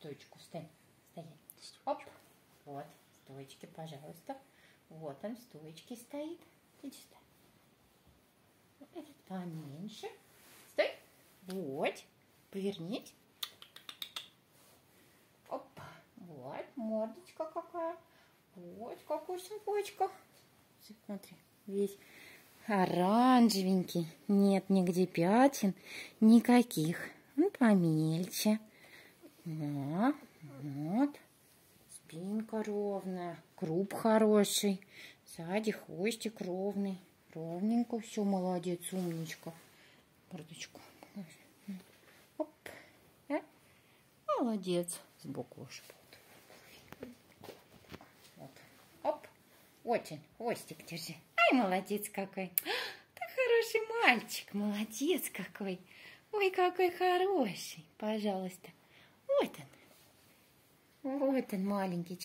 стоечку встань. Стоять. Оп. Вот. Стоечки, пожалуйста. Вот он в стоечке стоит. Иди сюда. Этот поменьше. Стой. Вот. Повернись. Опа. Вот. Мордочка какая. Вот какой сумочка. Смотри. Весь оранжевенький. Нет нигде пятен. Никаких. Ну, помельче. Да. Вот. Спинка ровная. Круп хороший. Сзади хвостик ровный. Ровненько. Все, молодец, умничка. Мордочку. Оп. Молодец. Сбоку уж. Вот. Оп. Очень. Хвостик держи. Ай, молодец какой. Так хороший мальчик. Молодец какой. Ой, какой хороший. Пожалуйста. Вот он. Вот он, маленький.